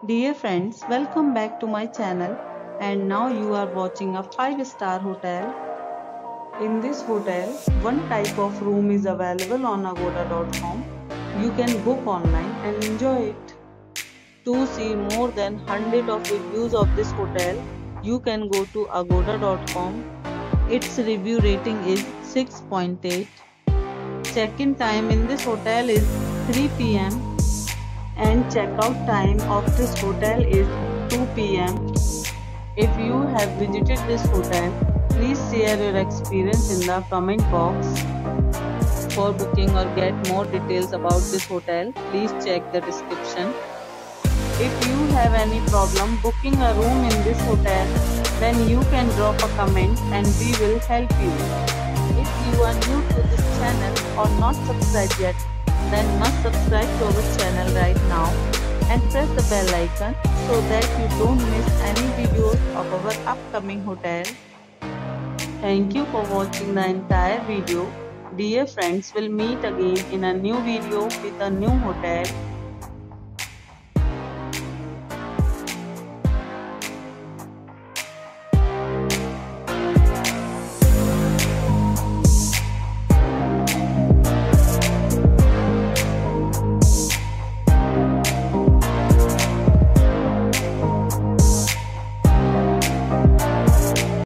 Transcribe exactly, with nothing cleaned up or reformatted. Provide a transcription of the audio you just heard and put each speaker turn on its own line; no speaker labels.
Dear friends, welcome back to my channel and now you are watching a five star hotel. In this hotel, one type of room is available on agoda dot com. You can book online and enjoy it. To see more than one hundred of reviews of this hotel, you can go to agoda dot com. Its review rating is six point eight. Check-in time in this hotel is three p m and checkout time of this hotel is two p m If you have visited this hotel, please share your experience in the comment box. For booking or get more details about this hotel, please check the description. If you have any problem booking a room in this hotel, then you can drop a comment and we will help you. If you are new to this channel or not subscribed yet, then must subscribe to our channel right now and press the bell icon so that you don't miss any videos of our upcoming hotel. Thank you for watching the entire video. Dear friends, we'll meet again in a new video with a new hotel.